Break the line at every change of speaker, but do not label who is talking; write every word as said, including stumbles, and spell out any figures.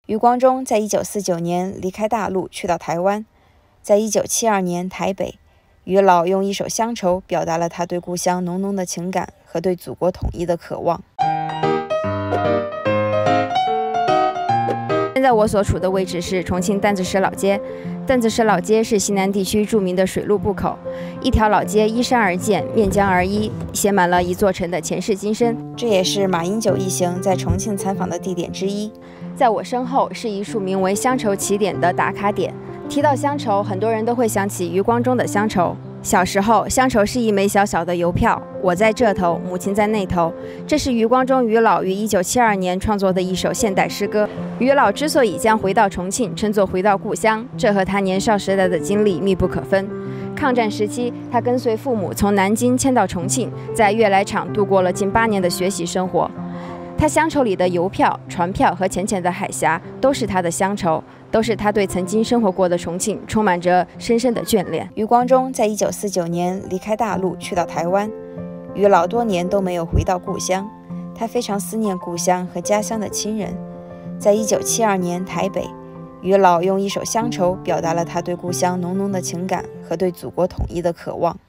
余光中在一九四九年离开大陆，去到台湾。在一九七二年台北，余老用一首《乡愁》表达了他对故乡浓浓的情感和对祖国统一的渴望。
现在我所处的位置是重庆担子石老街。担子石老街是西南地区著名的水路渡口，一条老街依山而建，面江而依，写满了一座城的前世今生。
这也是马英九一行在重庆参访的地点之一。
在我身后是一处名为乡愁起点的打卡点。提到乡愁，很多人都会想起余光中的乡愁。小时候，乡愁是一枚小小的邮票，我在这头，母亲在那头。这是余光中余老于一九七二年创作的一首现代诗歌。余老之所以将回到重庆称作回到故乡，这和他年少时代的经历密不可分。抗战时期，他跟随父母从南京迁到重庆，在悦来厂度过了近八年的学习生活。他乡愁里的邮票、船票和浅浅的海峡，都是他的乡愁，都是他对曾经生活过的重庆充满着深深的眷恋。
余光中在一九四九年离开大陆，去到台湾。余老多年都没有回到故乡，他非常思念故乡和家乡的亲人。在一九七二年台北，余老用一首《乡愁》表达了他对故乡浓浓的情感和对祖国统一的渴望。